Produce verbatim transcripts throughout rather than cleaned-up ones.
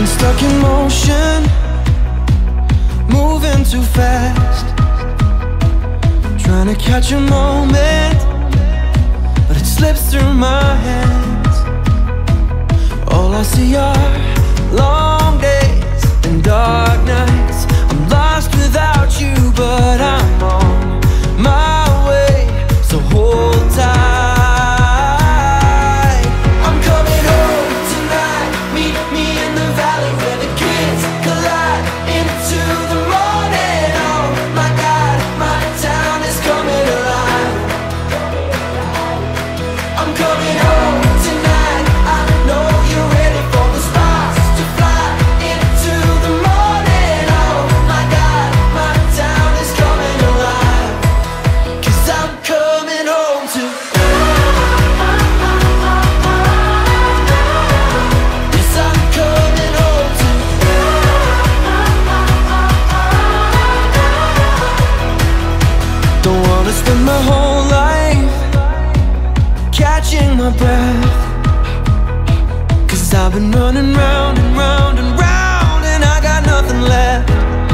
been stuck in motion, moving too fast, trying to catch a moment, but it slips through my hands. All I see are long days and dark nights. I'm lost without you, but I'm on my way, so hold tight. Spend my whole life catching my breath, 'cause I've been running round and round and round, and I got nothing left.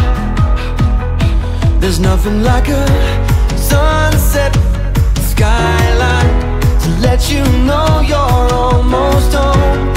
There's nothing like a sunset skyline to let you know you're almost home.